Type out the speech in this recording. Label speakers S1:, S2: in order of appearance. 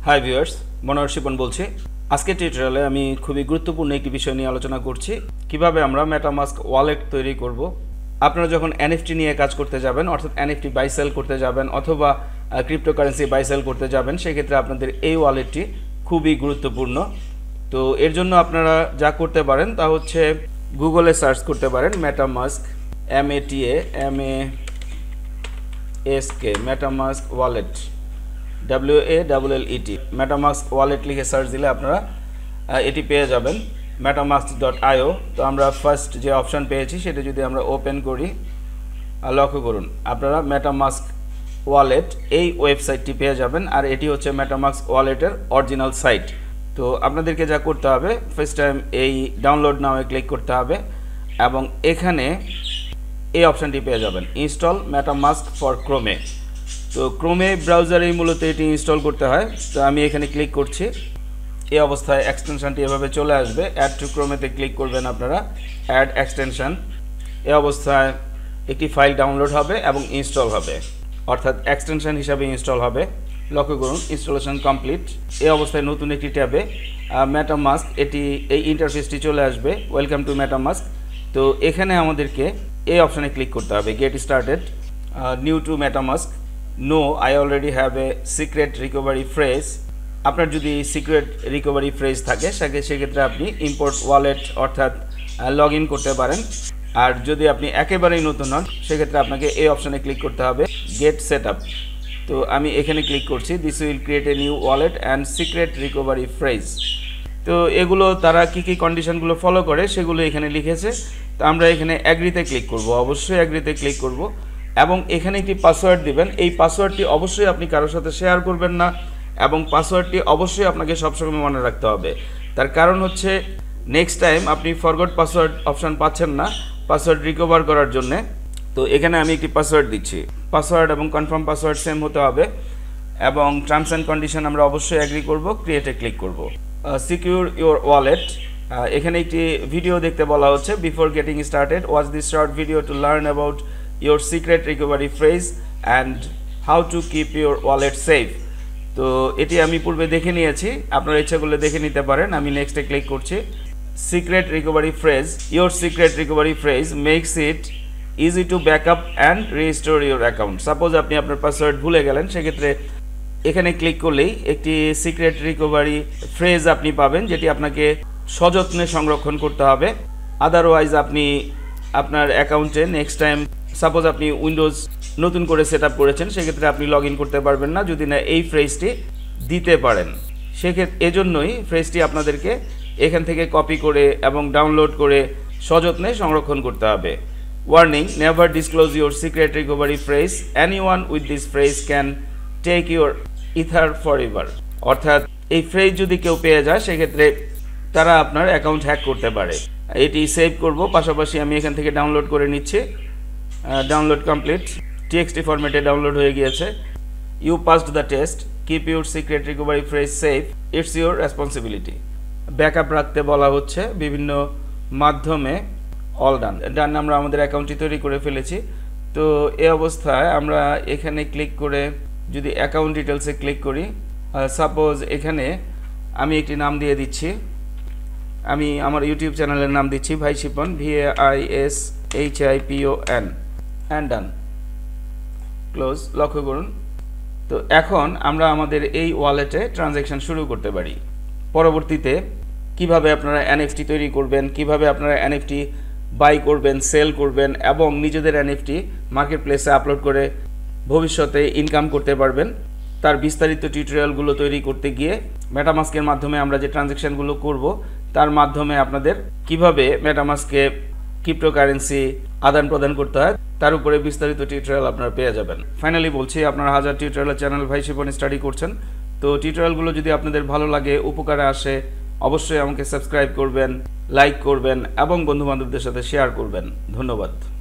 S1: Hi viewers, VaiShipon বলছি। আজকের টিউটোরিয়ালে আমি খুবই গুরুত্বপূর্ণ একটি বিষয় নিয়ে আলোচনা করছি, কিভাবে আমরা মেটামাস্ক ওয়ালেট তৈরি করব। আপনারা যখন এনএফটি নিয়ে কাজ করতে যাবেন, অর্থাৎ এনএফটি বাই সেল করতে যাবেন অথবা ক্রিপ্টোকারেন্সি বাই সেল করতে যাবেন, সেক্ষেত্রে আপনাদের এই ওয়ালেটটি খুবই গুরুত্বপূর্ণ। তো এর জন্য আপনারা যা করতে পারেন তা হচ্ছে গুগলে সার্চ করতে পারেন MetaMask, MATAMASK MetaMask wallet, WALLET, MetaMask wallet লিখে সার্চ দিলে আপনারা এটি পেয়ে যাবেন, metamask.io। তো আমরা ফার্স্ট যে অপশন পেয়েছি সেটা যদি আমরা ওপেন করি, লক্ষ্য করুন আপনারা মেটামাস্ক ওয়ালেট এই ওয়েবসাইটটি পেয়ে যাবেন, আর এটি হচ্ছে মেটামাস্ক ওয়ালেটের অরিজিনাল সাইট। তো আপনাদেরকে যা করতে হবে, ফার্স্ট টাইম এই ডাউনলোড নামে ক্লিক করতে হবে এবং এখানে এই অপশানটি পেয়ে যাবেন, ইনস্টল মেটামাস্ক ফর ক্রোমে। তো ক্রোমে ব্রাউজারেই মূলত এটি ইনস্টল করতে হয়। তো আমি এখানে ক্লিক করছি, এই অবস্থায় এক্সটেনশনটি এভাবে চলে আসবে। অ্যাড টু ক্রোমেতে ক্লিক করবেন আপনারা, অ্যাড এক্সটেনশন। এই অবস্থায় একটি ফাইল ডাউনলোড হবে এবং ইনস্টল হবে, অর্থাৎ এক্সটেনশন হিসাবে ইনস্টল হবে। লক্ষ্য করুন ইনস্টলেশন কমপ্লিট। এই অবস্থায় নতুন একটি ট্যাবে মেটামাস্ক এই ইন্টারফেসটি চলে আসবে, ওয়েলকাম টু মেটামাস্ক। তো এখানে আমাদেরকে এই অপশানে ক্লিক করতে হবে, get started, new to MetaMask, no I already have a secret recovery phrase. আপনার যদি সিক্রেট রিকভারি ফ্রেজ থাকে সেক্ষেত্রে আপনি ইম্পোর্ট ওয়ালেট অর্থাৎ লগ ইন করতে পারেন। আর যদি আপনি একেবারেই নতুন হন সেক্ষেত্রে আপনাকে এই অপশানে ক্লিক করতে হবে, গেট সেট আপ। তো আমি এখানে ক্লিক করছি, this will create a new wallet and secret recovery phrase. তো এগুলো তারা কী কন্ডিশনগুলো ফলো করে সেগুলো এখানে লিখেছে। তো আমরা এখানে অ্যাগ্রিতে ক্লিক করব, অবশ্যই অ্যাগ্রিতে ক্লিক করব এবং এখানে একটি পাসওয়ার্ড দিবেন। এই পাসওয়ার্ডটি অবশ্যই আপনি কারোর সাথে শেয়ার করবেন না এবং পাসওয়ার্ডটি অবশ্যই আপনাকে সবসময় মনে রাখতে হবে। তার কারণ হচ্ছে নেক্সট টাইম আপনি ফরগট পাসওয়ার্ড অপশান পাচ্ছেন না পাসওয়ার্ড রিকভার করার জন্যে। তো এখানে আমি একটি পাসওয়ার্ড দিচ্ছি, পাসওয়ার্ড এবং কনফার্ম পাসওয়ার্ড সেম হতে হবে এবং টার্মস অ্যান্ড কন্ডিশন আমরা অবশ্যই অ্যাগ্রি করব, ক্রিয়েটে ক্লিক করব। সিকিউর ইউর ওয়ালেট, এখানে একটি ভিডিও দেখতে বলা হচ্ছে, before getting started watch this short video to learn about your secret recovery phrase and how to keep your wallet safe. তো এটি আমি পূর্বে দেখে নিয়েছি, আপনারা ইচ্ছা করলে দেখে নিতে পারেন। আমি নেক্সটে ক্লিক করছি। Secret recovery phrase, your secret recovery phrase makes it easy to backup and restore your account. Suppose আপনি আপনার পাসওয়ার্ড ভুলে গেলেন, সেক্ষেত্রে এখানে ক্লিক করলেই একটি সিক্রেট রিকভারি ফ্রেজ আপনি পাবেন, যেটি আপনাকে সযত্নে সংরক্ষণ করতে হবে। আদারওয়াইজ আপনি আপনার অ্যাকাউন্টে নেক্সট টাইম, সাপোজ আপনি উইন্ডোজ নতুন করে সেট আপ করেছেন, সেক্ষেত্রে আপনি লগ ইন করতে পারবেন না যদি না এই ফ্রেজটি দিতে পারেন। সেক্ষেত্রে এজন্যই ফ্রেজটি আপনাদেরকে এখান থেকে কপি করে এবং ডাউনলোড করে সযত্নে সংরক্ষণ করতে হবে। Warning, never disclose your secret recovery phrase, anyone with this phrase can take your ether forever. অর্থাৎ এই ফ্রেজ যদি কেউ পেয়ে যায় সেক্ষেত্রে তারা আপনার অ্যাকাউন্ট হ্যাক করতে পারে। এটি সেভ করব, পাশাপাশি আমি এখান থেকে ডাউনলোড করে নিচ্ছি। ডাউনলোড কমপ্লিট, টিএক্সটি ফরম্যাটে ডাউনলোড হয়ে গিয়েছে। You passed the test, keep your secret recovery phrase safe, it's your responsibility. Backup রাখতে বলা হচ্ছে বিভিন্ন মাধ্যমে, অল ডান। আমরা আমাদের অ্যাকাউন্টটি তৈরি করে ফেলেছি। তো এই অবস্থায় আমরা এখানে ক্লিক করে যদি অ্যাকাউন্ট ডিটেলসে ক্লিক করি, সাপোজ এখানে আমি একটি নাম দিয়ে দিচ্ছি, আমি আমার ইউটিউব চ্যানেলের নাম দিচ্ছি VaiShipon, VAISHIPON, and done, close. লক্ষ্য করুন। তো এখন আমরা আমাদের এই ওয়ালেটে ট্রানজ্যাকশন শুরু করতে পারি। পরবর্তীতে কিভাবে আপনারা এনএফটি তৈরি করবেন, কিভাবে আপনারা এনএফটি বাই করবেন, সেল করবেন এবং নিজেদের এনএফটি মার্কেট প্লেসে আপলোড করে ভবিষ্যতে ইনকাম করতে পারবেন, তার বিস্তারিত টিউটোরিয়ালগুলো তৈরি করতে গিয়ে মেটামাস্কের মাধ্যমে আমরা যে ট্রানজ্যাকশনগুলো করব তার মাধ্যমে আপনাদের কিভাবে মেটামাস্কে ক্রিপ্টোকারেন্সি আদান প্রদান করতে হয় তার উপরে বিস্তারিত টিউটোরিয়াল আপনারা পেয়ে যাবেন। ফাইনালি বলছি, আপনারা হাজার টিউটোরিয়াল চ্যানেল VaiShipon স্টাডি করছেন। তো টিউটোরিয়ালগুলো যদি আপনাদের ভালো লাগে, উপকারে আসে, অবশ্যই আমাকে সাবস্ক্রাইব করবেন, লাইক করবেন এবং বন্ধুবান্ধবদের সাথে শেয়ার করবেন। ধন্যবাদ।